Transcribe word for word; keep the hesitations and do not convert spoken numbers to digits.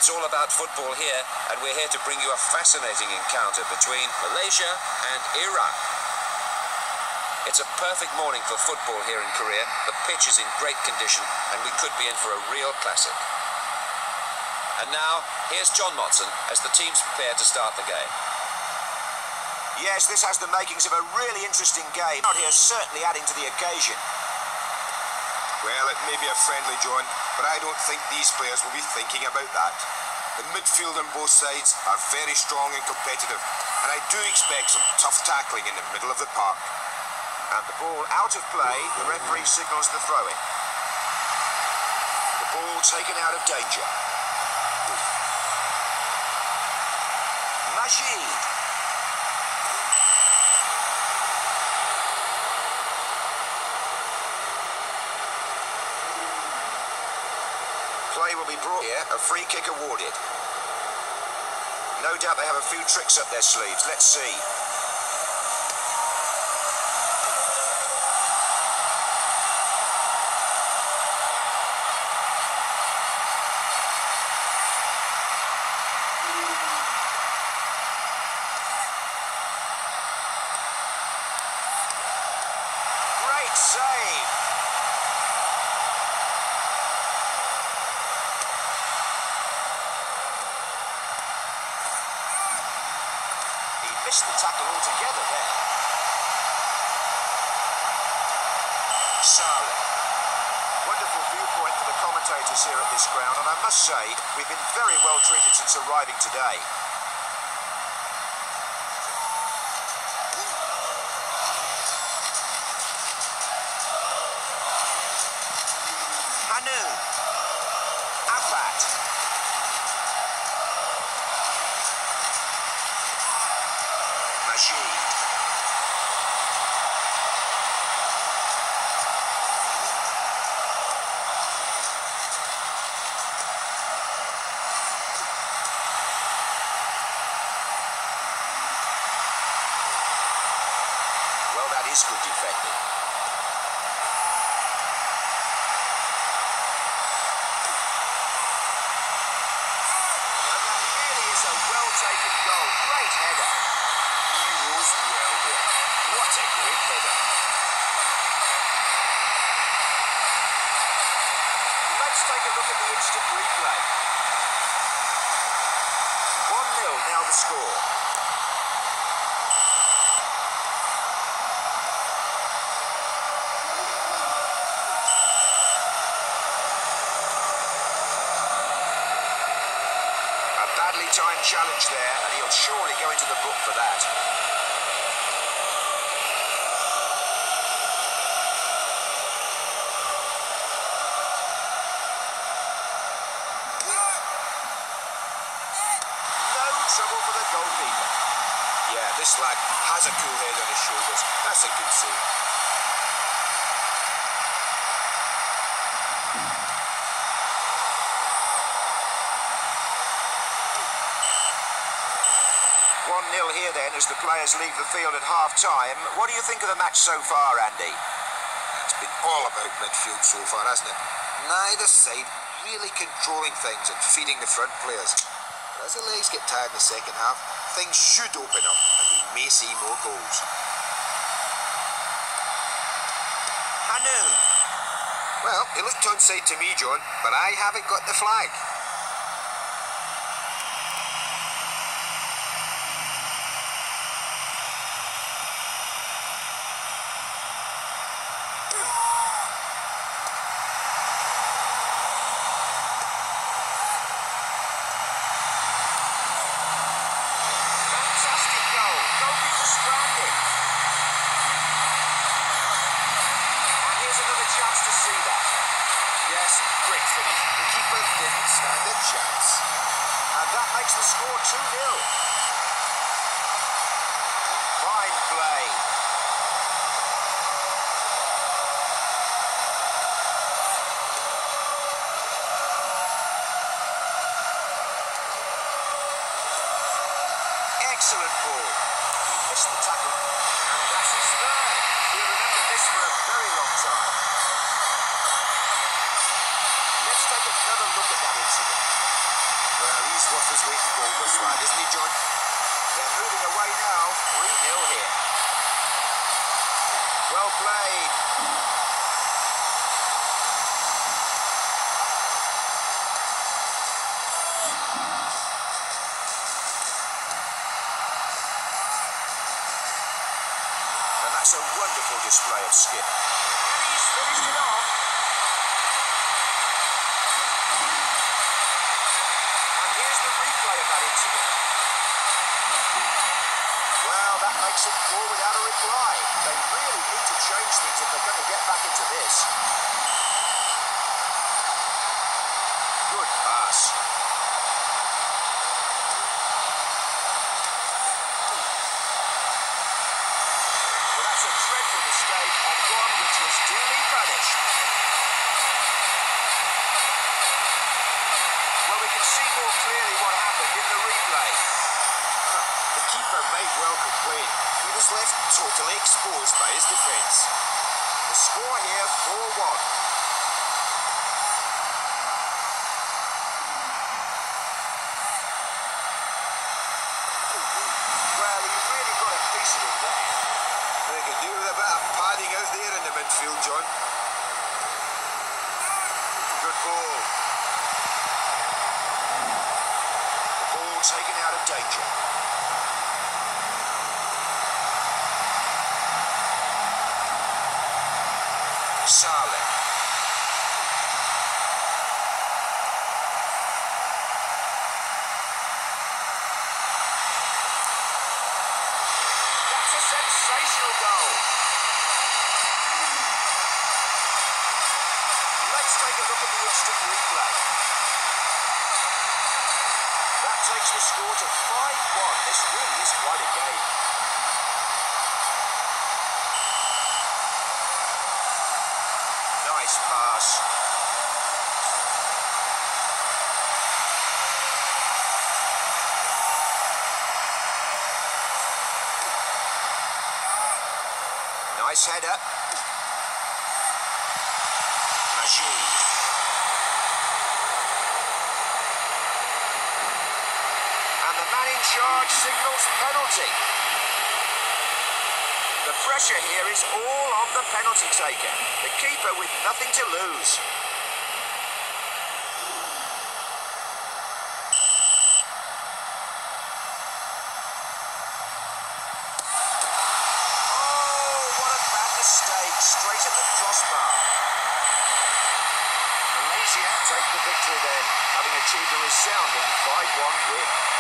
It's all about football here, and we're here to bring you a fascinating encounter between Malaysia and Iraq. It's a perfect morning for football here in Korea. The pitch is in great condition, and we could be in for a real classic. And now, here's John Motson as the teams prepare to start the game. Yes, this has the makings of a really interesting game. Out here certainly adding to the occasion. Well, it may be a friendly, John, but I don't think these players will be thinking about that. The midfield on both sides are very strong and competitive, and I do expect some tough tackling in the middle of the park. And the ball out of play, the referee signals the throw-in. The ball taken out of danger. Majid. Play will be brought here, a free kick awarded. No doubt they have a few tricks up their sleeves. Let's see. Great save. Missed the tackle altogether there. Saleh. Wonderful viewpoint for the commentators here at this ground, and I must say, we've been very well treated since arriving today. Hanu. Afat. Majid. Well, that is good defending. And that really is a well-taken goal. Great header. Well there. What a great header. Let's take a look at the instant replay. one nil now the score. A badly timed challenge there, and he'll surely go into the book for that. Trouble for the goalkeeper. Yeah, this lad has a cool head on his shoulders. That's a good save. one nil here then as the players leave the field at half-time. What do you think of the match so far, Andy? It's been all about midfield so far, hasn't it? Neither side really controlling things and feeding the front players. As the legs get tired in the second half, things should open up and we may see more goals. Hanu. Well, it looked onside to me, John, but I haven't got the flag. Chance to see that. Yes, great finish. The keeper didn't stand a chance. And that makes the score two nil. Fine play. Excellent ball. He missed the tackle. And that's his third. He'll remember this for a very long time. Let's take another look at that incident. Well, That's a wonderful display of skill. And he's finished it off. And here's the replay of that incident. Well, that makes it four without a reply. They really need to change things if they're going to get back into this. Good pass. Well, that's a dreadful mistake and one which was duly punished. Well, we can see more clearly what happened in the replay. The keeper might well complain. He was left totally exposed by his defence. The score here, four one. Well, he really got a piece of it there. They could do with a bit of padding out there in the midfield, John. Good ball. The ball taken out of danger. Saleh. That's a sensational goal. Let's take a look at the instant replay. That takes the score to five one. This really is quite a game. Nice pass. Nice header. Majid. And the man in charge signals penalty. The pressure here is all on the penalty taker. The keeper with nothing to lose. Oh, what a bad mistake. Straight at the crossbar. Malaysia take the victory then, having achieved a resounding five one win.